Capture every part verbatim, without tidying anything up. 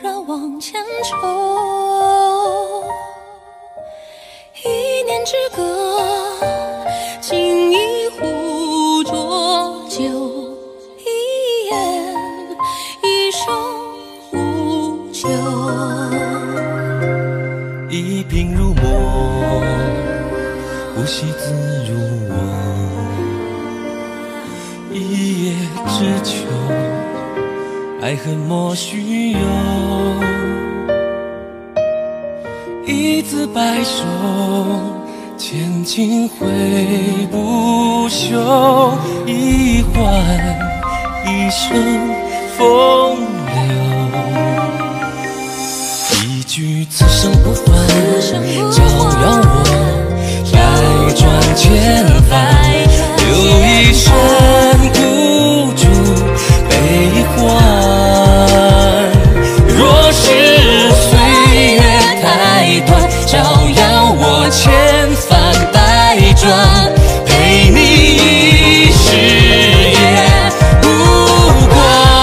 然往前冲。一念之隔，情一壶浊酒，一言一生无求。 一鬓如墨，呼吸自如我。一叶知秋，爱恨莫须有。一字白首，千金挥不休。一换一生风流，一句此生不换，照耀我百转千帆。留一身孤注悲欢，若是岁月太短，照耀我千帆百转，陪你一世也无关。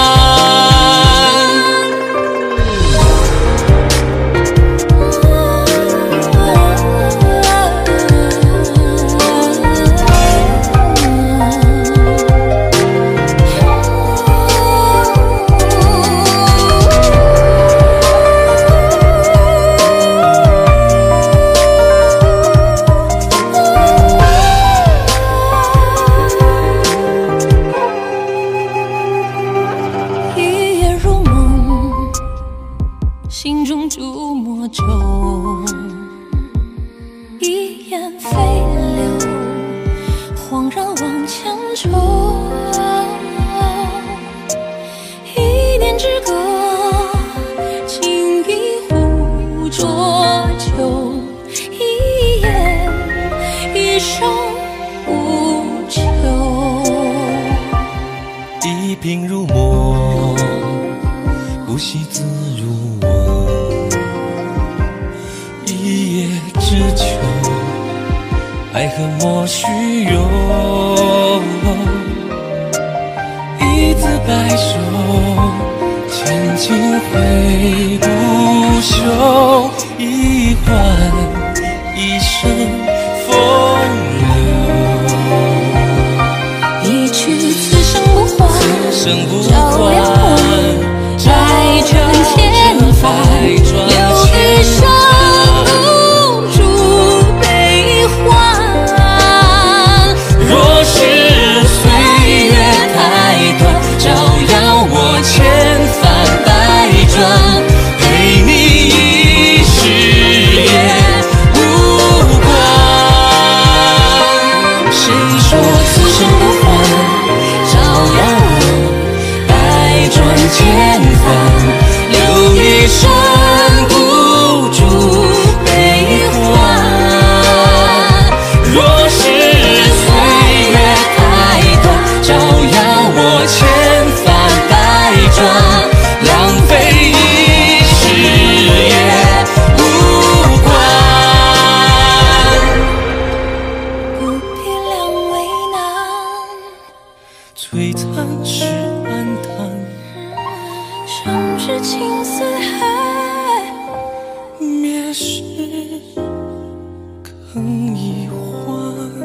心中注墨舟，一眼飞流，恍然往前冲。一念之隔，情一壶浊酒，一言一生无求。 一鬓如墨，呼吸自如我。一叶知秋，爱恨莫须有。一字白首，千金挥不休。一换一生风流， 一去此生不还， 此生不照亮我百转千帆，留一生孤注悲欢。 若是岁月太短，照耀我千帆百转，陪你一世也无关。谁说此生不换，照耀我百转千帆，留一生孤注悲欢。若是岁月太短，照耀我千帆百转，浪费一世也无关。 不必两为难， 璀璨是暗淡， 生至情似海， 灭时更已还。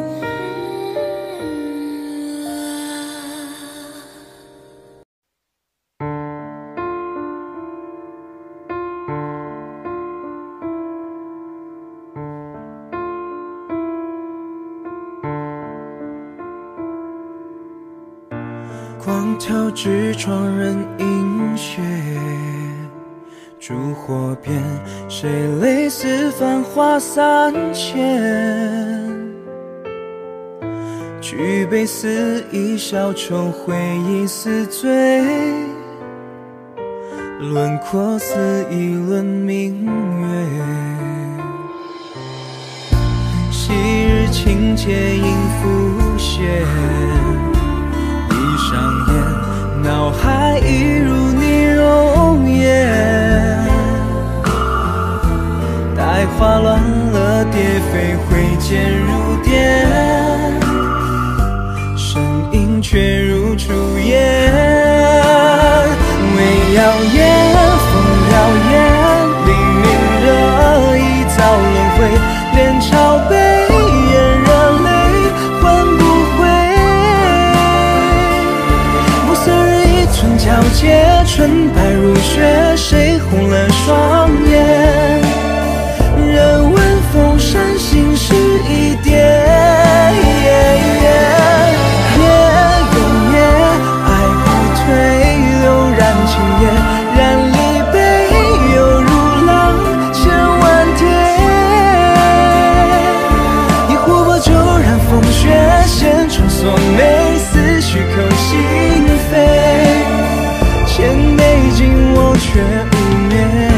光透直窗人映雪，烛火边，谁泪似繁华三千？举杯似一笑愁，回忆似醉，轮廓似一轮明月。昔日情节应浮现，闭上眼，脑海一如你容颜。待花乱了，蝶飞回，渐如电，身影却如初烟。唯耀眼，风摇皎洁，纯白如雪，谁红了双眼？人问风山心事一点，夜永夜，爱不退，流燃情夜，燃离悲，犹如浪千万叠。一琥珀就染风雪，线穿锁眉，似虚扣心扉。千杯敬我却无眠。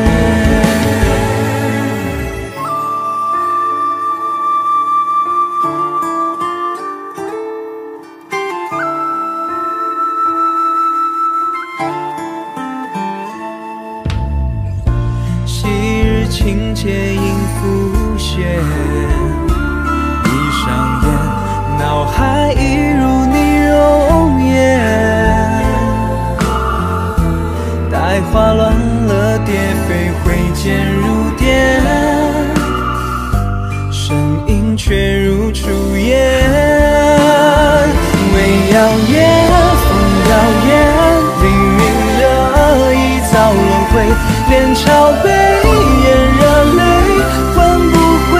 昔日情节应浮现，闭上眼，脑海一如你容颜。待花乱了蝶飞，挥剑如电，身影却如初烟。微摇曳，风摇曳，黎明了一遭轮回，脸朝北，眼热泪换不回。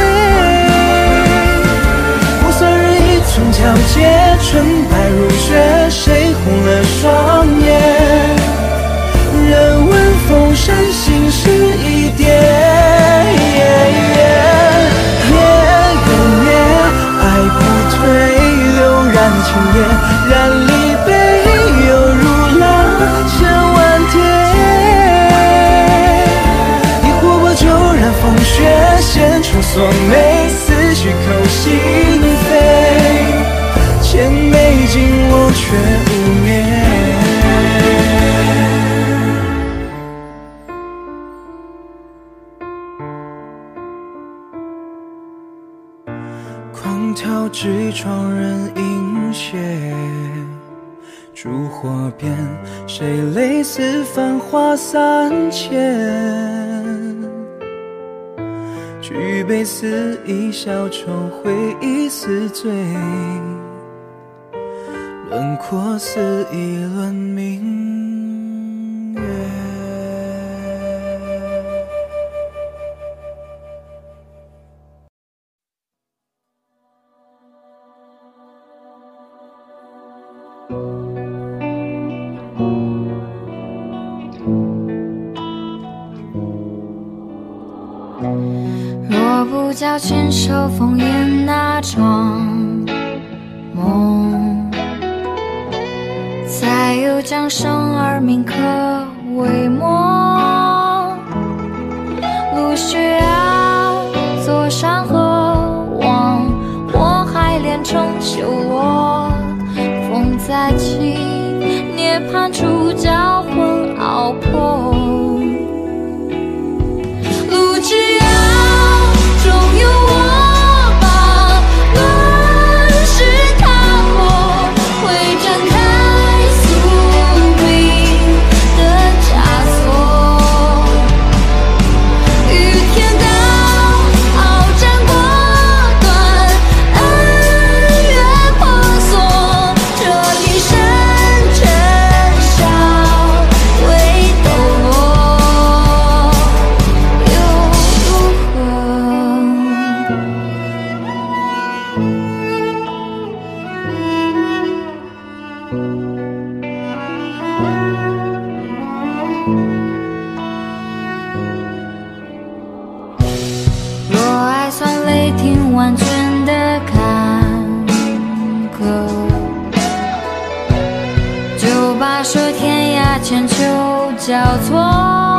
无色人一寸皎洁，纯白如雪，谁红了双眼？人问风山心事一点，夜永夜，爱不退，流燃情夜，燃离悲，犹如浪千万叠。一琥珀就染风雪，线穿锁眉，似虚扣心扉。千杯敬我却无眠。狂涛直撞人影斜，烛火边，谁泪似繁华三千？举杯似一小愁，回忆似醉，轮廓似一轮明月。 若不叫牵手烽烟那场梦，才有将生而铭刻为梦。路需要坐山河望，火海连成修罗，风再起，涅槃处教魂熬破。路只要终有我把乱世踏破，会展开宿命的枷锁。与天道鏖战过断，恩怨婆娑，这一生尘嚣为斗罗，又如何？若爱算雷霆万卷的坎坷，就把涉天涯千秋交错。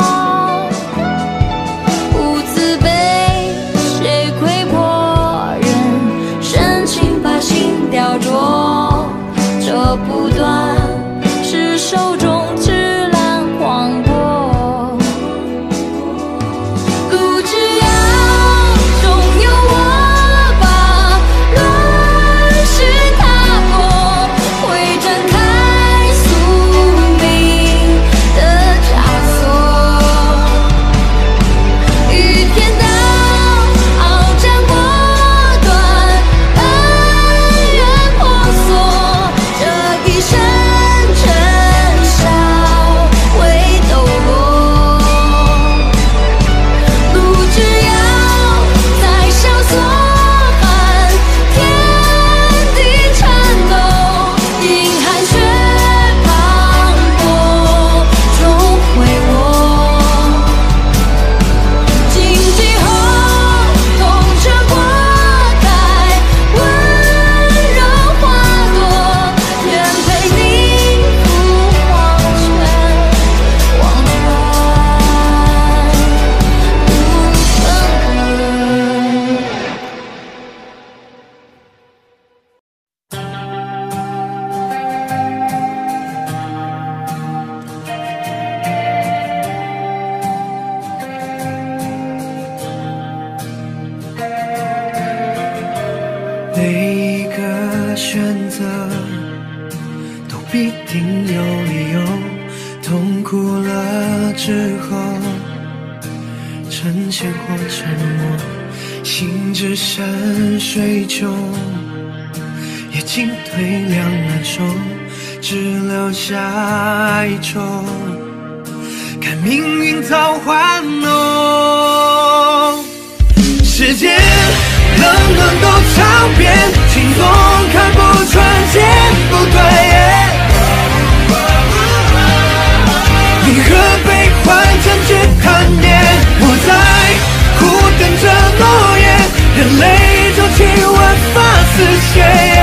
无自卑，谁窥破人深情，把心雕琢。这不断是手中炙烂黄柏。路只要终有我把乱世踏破，会展开宿命的枷锁。 有理由，痛苦了之后，呈现或沉默，心只剩水穷，也进退两难收，只留下哀愁，看命运早换弄。世间冷暖都超变，心总看不穿见不对。离合悲欢成绝贪念，我在苦等着诺言，人类就亲吻发丝血。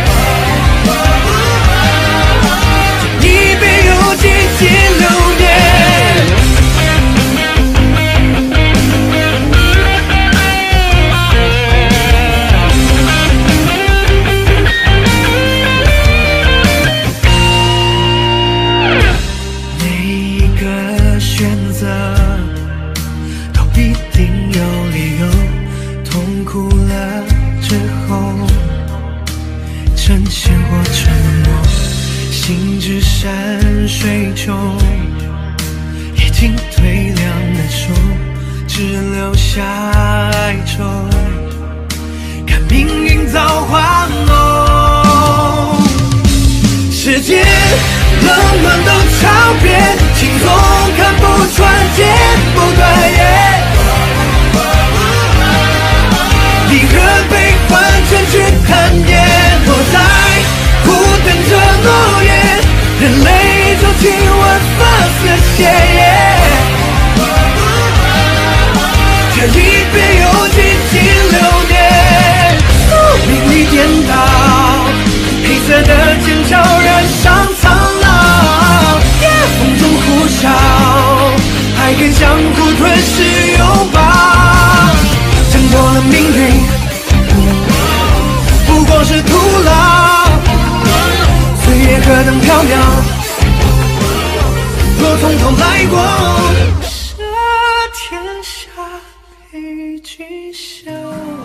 一别又几几流年。呈现或沉默，心只剩水穷，也进退两难收，只留下哀愁，看命运早换弄。世间冷暖都超变，心总看不穿见不对。离合悲欢成绝贪念，我在苦等着诺言，人类就亲吻发丝血。这一别又几几流年，命里颠倒，黑色的剑鞘染上苍老，风中呼啸，还肯相互吞噬拥抱，挣脱了命运不过是徒劳，岁月何等缥缈，若从头来过，这天下悲剧笑。